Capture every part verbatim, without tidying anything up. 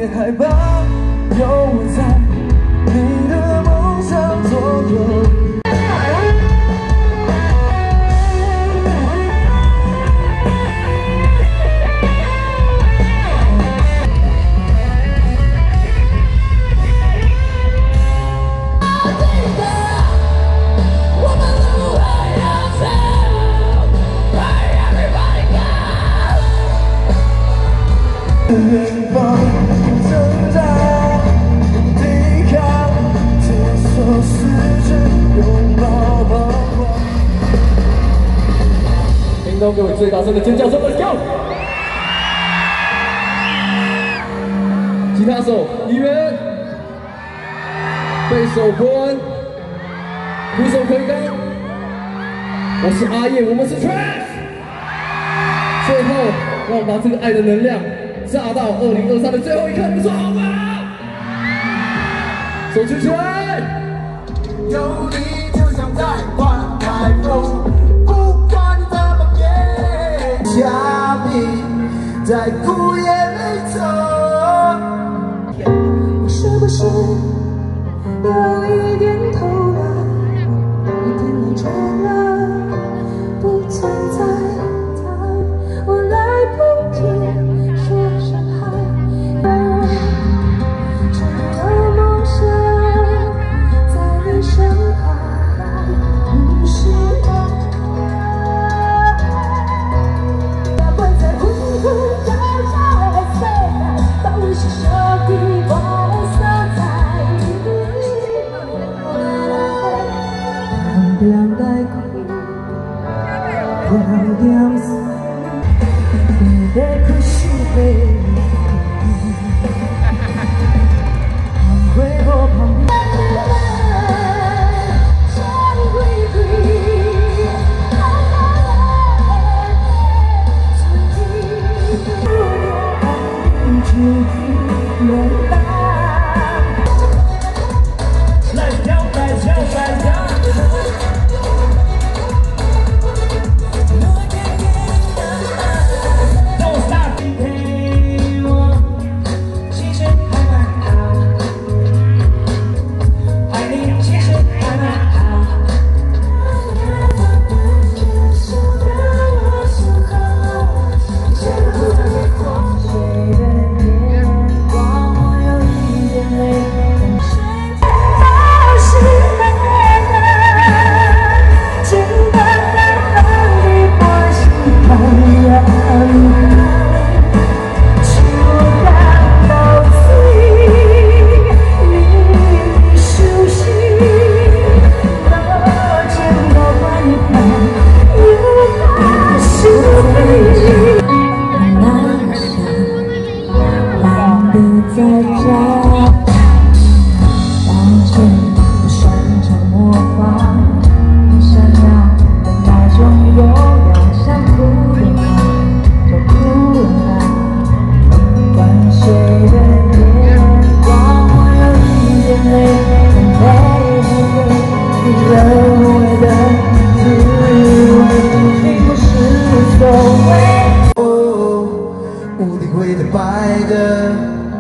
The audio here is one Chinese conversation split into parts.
害怕，有我在你的梦想左右。 远方挣扎，抵抗，接受失去，拥抱彷徨。听到各位最大声的尖叫声 ，Let's go！ 吉他手一元，贝手伯恩，鼓手奎刚，我是阿叶，我们是 Trash。最后，让我们把这个爱的能量。 炸到二零二三的最后一刻，你们说好吗？手举起来！有你就像在玩海风，不管怎么变，虾米在枯叶里走。是不是有一点偷懒？一天来倦了，不存在。我来不及。 点带哭，点点思，你的可惜被回我旁边。来跳，来跳，来跳。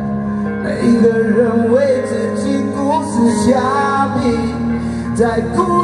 在故